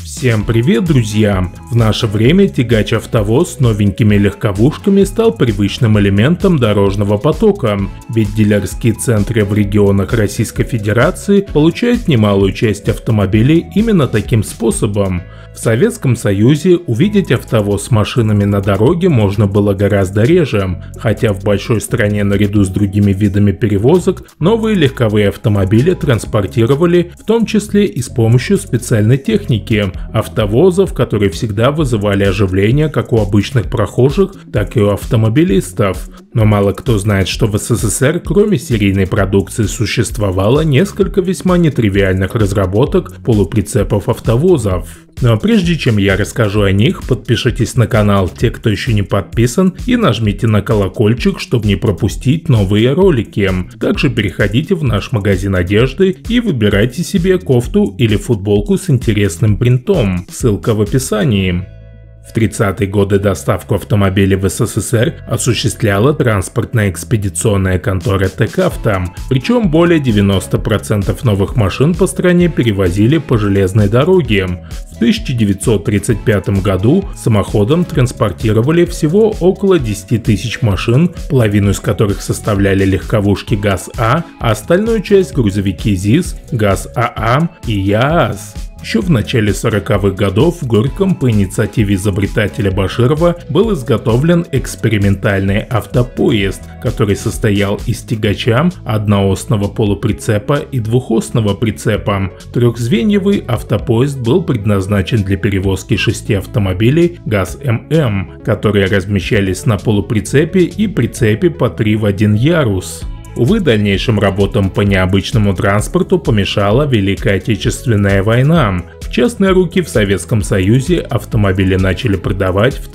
Всем привет, друзья! В наше время тягач-автовоз с новенькими легковушками стал привычным элементом дорожного потока, ведь дилерские центры в регионах Российской Федерации получают немалую часть автомобилей именно таким способом. В Советском Союзе увидеть автовоз с машинами на дороге можно было гораздо реже, хотя в большой стране наряду с другими видами перевозок новые легковые автомобили транспортировали, в том числе и с помощью специальной техники, автовозов, которые всегда вызывали оживление как у обычных прохожих, так и у автомобилистов. Но мало кто знает, что в СССР кроме серийной продукции существовало несколько весьма нетривиальных разработок полуприцепов автовозов. Но прежде чем я расскажу о них, подпишитесь на канал, те, кто еще не подписан, и нажмите на колокольчик, чтобы не пропустить новые ролики. Также переходите в наш магазин одежды и выбирайте себе кофту или футболку с интересным принтом. Ссылка в описании. В 30-е годы доставку автомобилей в СССР осуществляла транспортно-экспедиционная контора ТЭК-Авто, причем более 90% новых машин по стране перевозили по железной дороге. В 1935 году самоходом транспортировали всего около 10 тысяч машин, половину из которых составляли легковушки ГАЗ-А, а остальную часть грузовики ЗИС, ГАЗ-АА и ЯАЗ. Еще в начале 40-х годов в Горьком по инициативе изобретателя Баширова был изготовлен экспериментальный автопоезд, который состоял из тягача, одноосного полуприцепа и двухосного прицепа. Трехзвеньевый автопоезд был предназначен для перевозки 6 автомобилей ГАЗ-ММ, которые размещались на полуприцепе и прицепе по 3 в 1 ярус. Увы, дальнейшим работам по необычному транспорту помешала Великая Отечественная война. В частные руки в Советском Союзе автомобили начали продавать в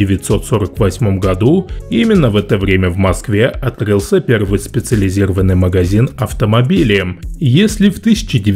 1948 году, и именно в это время в Москве открылся первый специализированный магазин автомобилей. Если в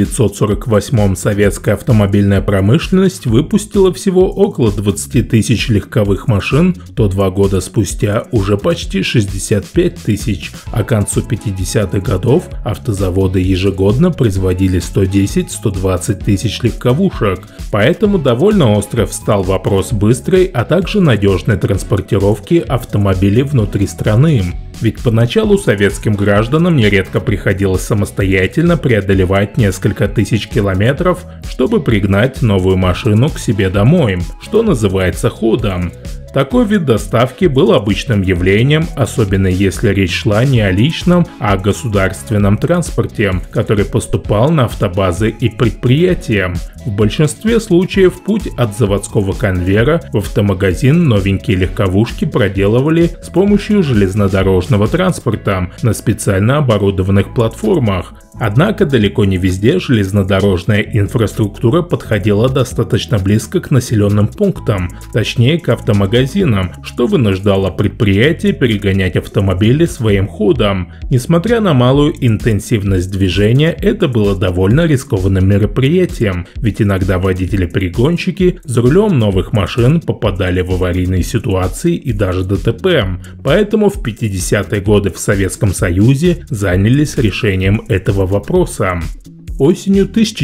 1948 советская автомобильная промышленность выпустила всего около 20 тысяч легковых машин, то 2 года спустя уже почти 65 тысяч, а к концу 50-х годов автозаводы ежегодно производили 110-120 тысяч легковушек. Поэтому довольно остро встал вопрос быстрой, а также надежной транспортировки автомобилей внутри страны. Ведь поначалу советским гражданам нередко приходилось самостоятельно преодолевать несколько тысяч километров, чтобы пригнать новую машину к себе домой, что называется ходом. Такой вид доставки был обычным явлением, особенно если речь шла не о личном, а о государственном транспорте, который поступал на автобазы и предприятия. В большинстве случаев путь от заводского конвейера в автомагазин новенькие легковушки проделывали с помощью железнодорожного транспорта на специально оборудованных платформах. Однако далеко не везде железнодорожная инфраструктура подходила достаточно близко к населенным пунктам, точнее к автомагазинам, что вынуждало предприятие перегонять автомобили своим ходом. Несмотря на малую интенсивность движения, это было довольно рискованным мероприятием, ведь иногда водители-перегонщики за рулем новых машин попадали в аварийные ситуации и даже ДТП. Поэтому в 50-е годы в Советском Союзе занялись решением этого вопроса. Осенью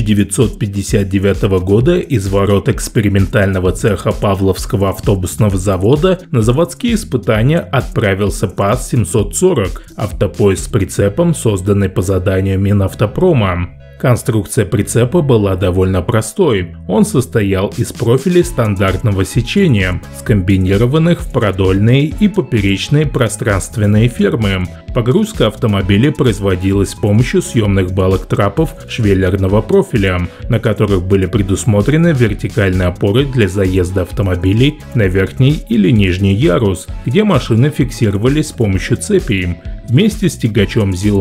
1959 года из ворот экспериментального цеха Павловского автобусного завода на заводские испытания отправился ПАЗ-740, автопоезд с прицепом, созданный по заданию Минавтопрома. Конструкция прицепа была довольно простой. Он состоял из профилей стандартного сечения, скомбинированных в продольные и поперечные пространственные фермы. Погрузка автомобилей производилась с помощью съемных балок трапов швеллерного профиля, на которых были предусмотрены вертикальные опоры для заезда автомобилей на верхний или нижний ярус, где машины фиксировались с помощью цепей. Вместе с тягачом ЗИЛ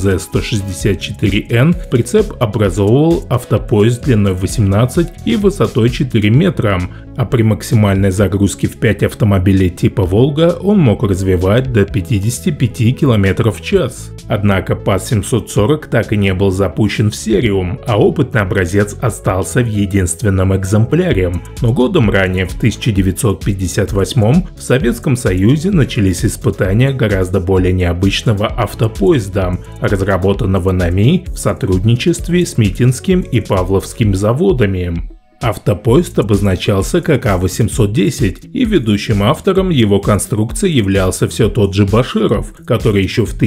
МВЗ-164Н прицеп образовывал автопоезд длиной 18 и высотой 4 метра, а при максимальной загрузке в 5 автомобилей типа «Волга» он мог развивать до 55 км в час. Однако ПАЗ-740 так и не был запущен в серию, а опытный образец остался в единственном экземпляре. Но годом ранее, в 1958 в Советском Союзе начались испытания гораздо более необычного автопоезда, разработанного НАМИ в сотрудничестве с Митинским и Павловским заводами. Автопоезд обозначался как А810, и ведущим автором его конструкции являлся все тот же Баширов, который еще в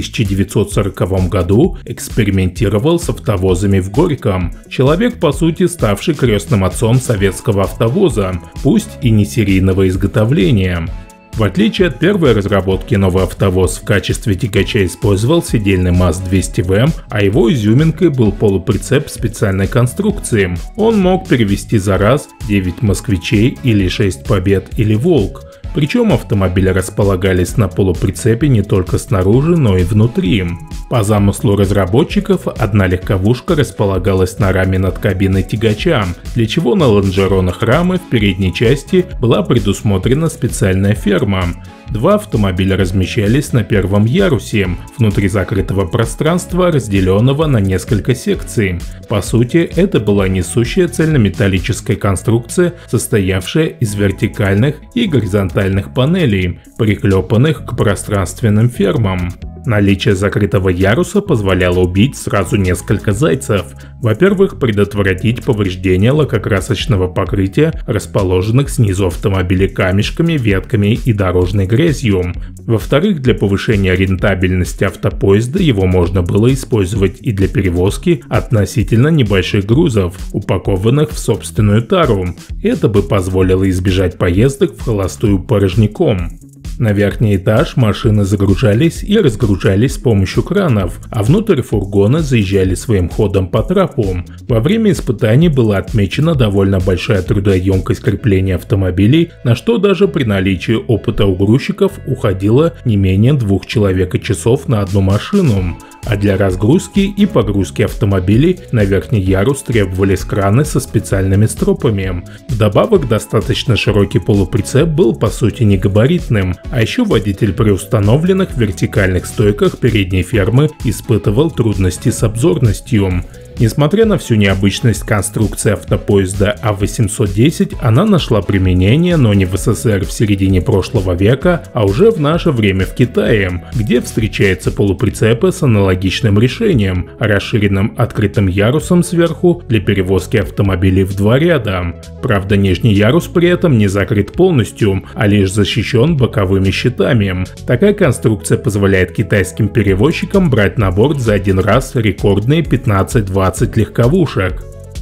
1940 году экспериментировал с автовозами в Горьком. Человек, по сути, ставший крестным отцом советского автовоза, пусть и не серийного изготовления. В отличие от первой разработки, новый автовоз в качестве тягача использовал сидельный МАЗ-200ВМ, а его изюминкой был полуприцеп специальной конструкции. Он мог перевезти за раз 9 москвичей или 6 Побед или Волк. Причем автомобили располагались на полуприцепе не только снаружи, но и внутри. По замыслу разработчиков, одна легковушка располагалась на раме над кабиной тягача, для чего на лонжеронах рамы в передней части была предусмотрена специальная ферма. Два автомобиля размещались на первом ярусе, внутри закрытого пространства, разделенного на несколько секций. По сути, это была несущая цельнометаллическая конструкция, состоявшая из вертикальных и горизонтальных панелей, приклепанных к пространственным фермам. Наличие закрытого яруса позволяло убить сразу несколько зайцев. Во-первых, предотвратить повреждение лакокрасочного покрытия, расположенных снизу автомобилей камешками, ветками и дорожной грязью. Во-вторых, для повышения рентабельности автопоезда его можно было использовать и для перевозки относительно небольших грузов, упакованных в собственную тару. Это бы позволило избежать поездок в холостую порожняком. На верхний этаж машины загружались и разгружались с помощью кранов, а внутрь фургона заезжали своим ходом по трапу. Во время испытаний была отмечена довольно большая трудоемкость крепления автомобилей, на что даже при наличии опыта у грузчиков уходило не менее 2 человека-часов на одну машину. А для разгрузки и погрузки автомобилей на верхний ярус требовались краны со специальными стропами. Вдобавок, достаточно широкий полуприцеп был по сути не габаритным, а еще водитель при установленных вертикальных стойках передней фермы испытывал трудности с обзорностью. Несмотря на всю необычность конструкции автопоезда А810, она нашла применение, но не в СССР в середине прошлого века, а уже в наше время в Китае, где встречаются полуприцепы с аналогичным решением, расширенным открытым ярусом сверху для перевозки автомобилей в 2 ряда. Правда, нижний ярус при этом не закрыт полностью, а лишь защищен боковыми щитами. Такая конструкция позволяет китайским перевозчикам брать на борт за один раз рекордные 15-20 легковушек.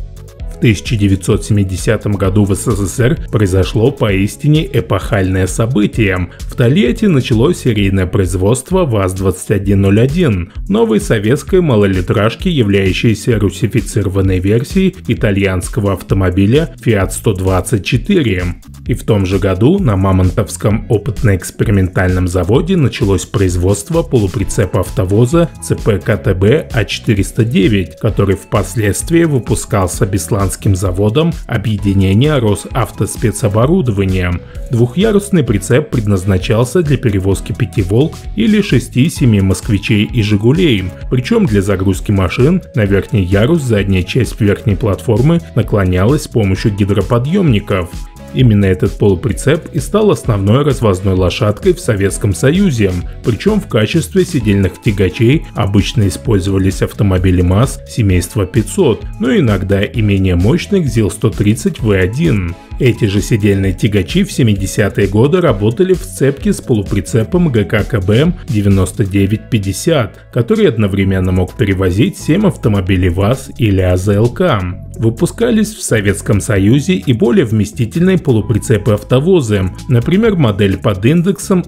В 1970 году в СССР произошло поистине эпохальное событие. В Тольятти началось серийное производство ВАЗ-2101, новой советской малолитражки, являющейся русифицированной версией итальянского автомобиля Fiat 124. И в том же году на Мамонтовском опытно-экспериментальном заводе началось производство полуприцепа автовоза ЦП КТБ А409, который впоследствии выпускался Бесланским заводом объединения Росавтоспецоборудования. Двухъярусный прицеп предназначался для перевозки 5 «Волк» или 6-7 «Москвичей» и «Жигулей», причем для загрузки машин на верхний ярус задняя часть верхней платформы наклонялась с помощью гидроподъемников. Именно этот полуприцеп и стал основной развозной лошадкой в Советском Союзе, причем в качестве сидельных тягачей обычно использовались автомобили МАЗ семейства 500, но иногда и менее мощных ЗИЛ-130В1. Эти же сидельные тягачи в 70-е годы работали в сцепке с полуприцепом ГК-КБМ 9950, который одновременно мог перевозить 7 автомобилей ВАЗ или АЗЛК. Выпускались в Советском Союзе и более вместительные полуприцепы-автовозы. Например, модель под индексом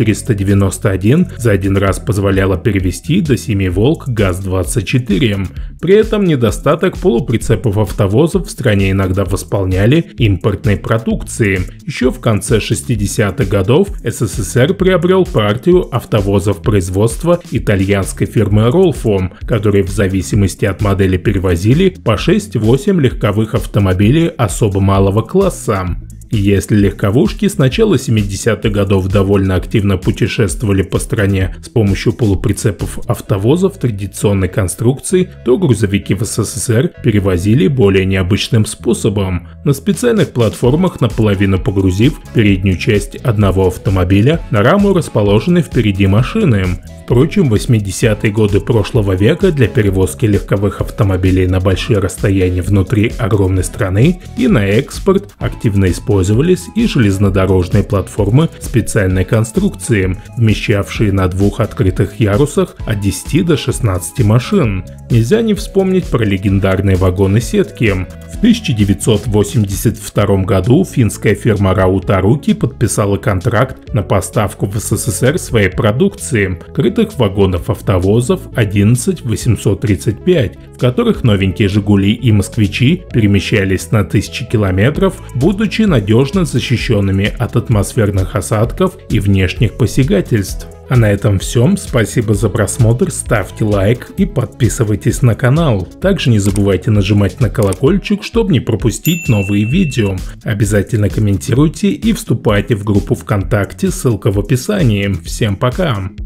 А491 за один раз позволяла перевезти до 7 «Волк» ГАЗ-24. При этом недостаток полуприцепов-автовозов в стране иногда восполняли импортной продукции. Еще в конце 60-х годов СССР приобрел партию автовозов производства итальянской фирмы Rolfo, которые в зависимости от модели перевозили по 6-8 легковых автомобилей особо малого класса. И если легковушки с начала 70-х годов довольно активно путешествовали по стране с помощью полуприцепов автовозов традиционной конструкции, то грузовики в СССР перевозили более необычным способом. На специальных платформах, наполовину погрузив переднюю часть одного автомобиля на раму, расположенной впереди машины. Впрочем, в 80-е годы прошлого века для перевозки легковых автомобилей на большие расстояния внутри огромной страны и на экспорт активно использовались и железнодорожные платформы специальной конструкции, вмещавшие на двух открытых ярусах от 10 до 16 машин. Нельзя не вспомнить про легендарные вагоны-сетки. В 1982 году финская фирма Rautaruukki подписала контракт на поставку в СССР своей продукции – крытых вагонов-автовозов 11835, в которых новенькие «Жигули» и «Москвичи» перемещались на тысячи километров, будучи надежно защищенными от атмосферных осадков и внешних посягательств. А на этом все. Спасибо за просмотр, ставьте лайк и подписывайтесь на канал. Также не забывайте нажимать на колокольчик, чтобы не пропустить новые видео. Обязательно комментируйте и вступайте в группу ВКонтакте, ссылка в описании. Всем пока!